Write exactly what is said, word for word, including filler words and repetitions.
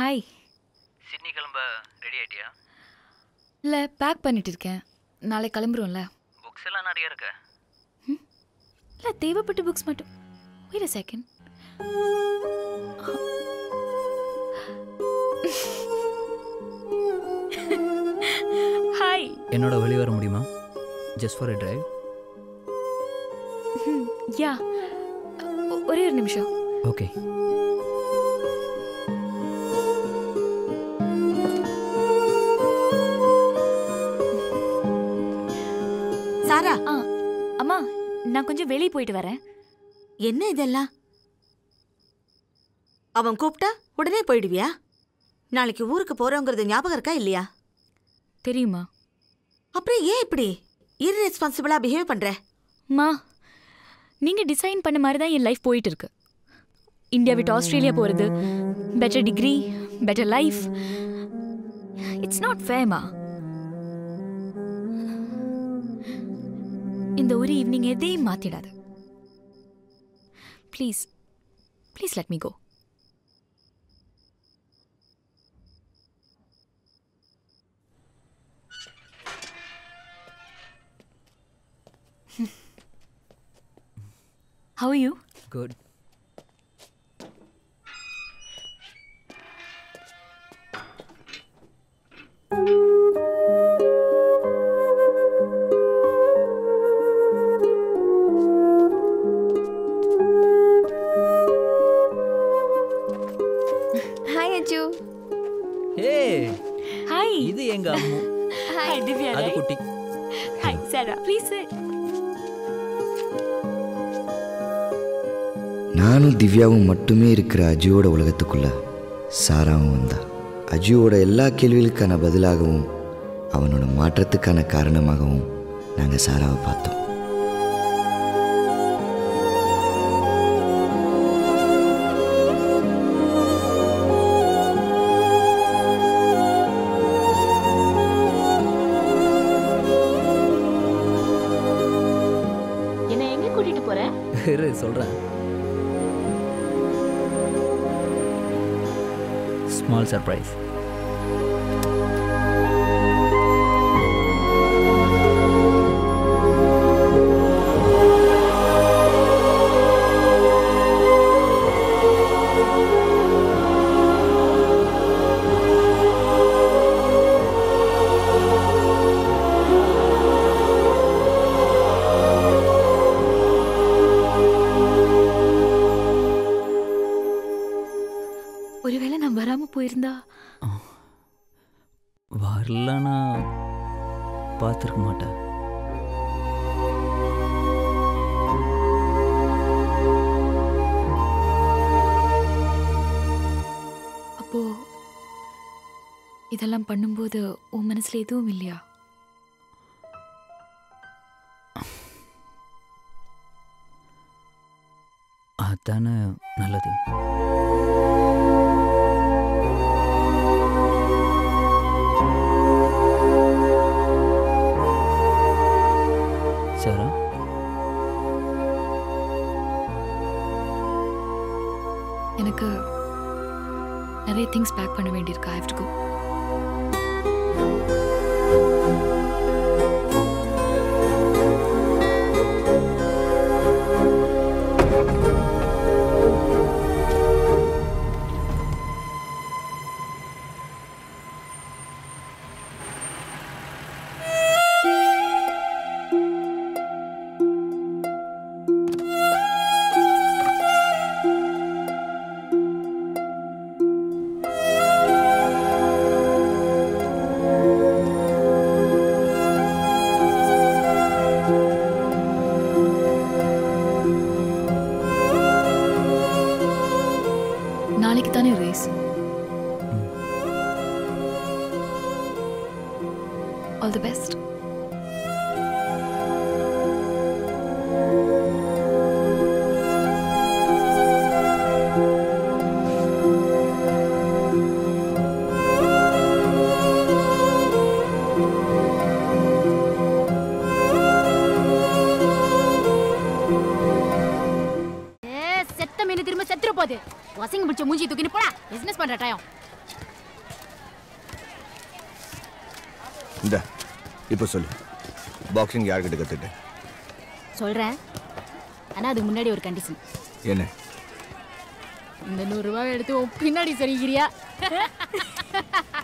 Hi. Sydney கிளம்ப ready ஆயிட்டியா? இல்லை, பேக் பண்ணிட்டு இருக்கேன். நாளை கிளம்புறோம்ல. புக்ஸ் எல்லாம் நிறைய இருக்கு. ம் இல்லை, தேவைப்பட்ட புக்ஸ் மட்டும். Wait a second. ஹாய். என்னோட வெளியே வர முடியுமா? Just for a drive. Yeah, ஒரே ஒரு நிமிஷம். ஓகே. சாரா. ஆ அம்மா, நான் கொஞ்சம் வெளியே போயிட்டு வரேன். என்ன இதெல்லாம்? அவன் கூப்பிட்டா உடனே போயிடுவியா? நாளைக்கு ஊருக்கு போறோங்கிறது ஞாபகம் இருக்கா இல்லையா? தெரியுமா? அப்புறம் ஏன் இப்படி இர்ரெஸ்பான்சிபிளா பிஹேவ் பண்ற? மா, நீங்க டிசைன் பண்ண மாதிரி தான் என் லைஃப் போயிட்டு இருக்கு. இந்தியா விட்டு ஆஸ்திரேலியா போறது, better degree, better life. It's not ஃபேர்மா. இந்த ஒரு ஈவினிங் எதையும் மாத்திடாது. Please please let me go. How are you? Good. Hi Aju. Hey. Hi. இது எங்க அம்மு. Hi Divya. அது குட்டி. Hi Sarah. Please sit. நானும் திவ்யாவும் மட்டுமே இருக்கிற அஜுவோட உலகத்துக்குள்ள சாராவும் வந்தா. அஜுவோட எல்லா கேள்விகளுக்கான பதிலாகவும் அவனோட மாற்றத்துக்கான காரணமாகவும் நாங்கள் சாராவை பார்த்தோம். என்ன எங்க கூட்டிட்டு போற? இரு சொல்றேன். Small surprise. ஒருவேளை நான் வராம போயிருந்தா? வரலனா பார்த்துருக்க மாட்டேன். அப்போ இதெல்லாம் பண்ணும்போது உன் மனசுல எதுவும் இல்லையா? அதானே நல்லது. சாரா, எனக்கு நிறைய திங்ஸ் பேக் பண்ண வேண்டியிருக்கு. I have to go. நாளைக்கு தானே ரேஸ். All the best. செத்த மீன் திரும்ப செத்துற போகுது. வசங்க பிடிச்ச மூஞ்சி தூக்கிட்டு போடா. பிசினஸ் பண்ற டைம். இந்த இப்போ சொல்லு, பாக்ஸிங் யார்கிட்ட கற்றுட்டு? சொல்கிறேன், ஆனால் அதுக்கு முன்னாடி ஒரு கண்டிஷன். என்ன? இந்த நூறுரூவா எடுத்து உன் பின்னாடி சொல்லிக்கிறியா?